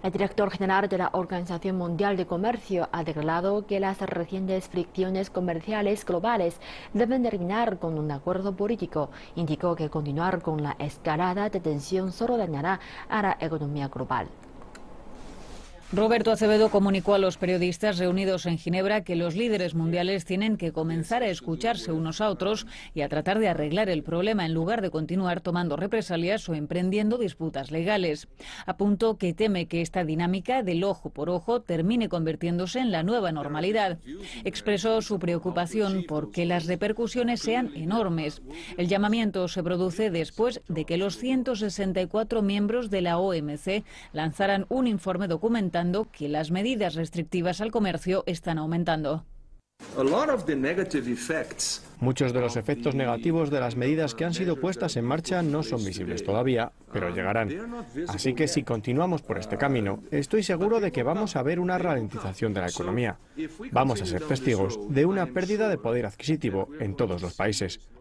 El director general de la Organización Mundial de Comercio ha declarado que las recientes fricciones comerciales globales deben terminar con un acuerdo político. Indicó que continuar con la escalada de tensión solo dañará a la economía global. Roberto Acevedo comunicó a los periodistas reunidos en Ginebra que los líderes mundiales tienen que comenzar a escucharse unos a otros y a tratar de arreglar el problema en lugar de continuar tomando represalias o emprendiendo disputas legales. Apuntó que teme que esta dinámica del ojo por ojo termine convirtiéndose en la nueva normalidad. Expresó su preocupación por que las repercusiones sean enormes. El llamamiento se produce después de que los 164 miembros de la OMC lanzaran un informe documentando que las medidas restrictivas al comercio están aumentando. Muchos de los efectos negativos de las medidas que han sido puestas en marcha no son visibles todavía, pero llegarán. Así que si continuamos por este camino, estoy seguro de que vamos a ver una ralentización de la economía. Vamos a ser testigos de una pérdida de poder adquisitivo en todos los países.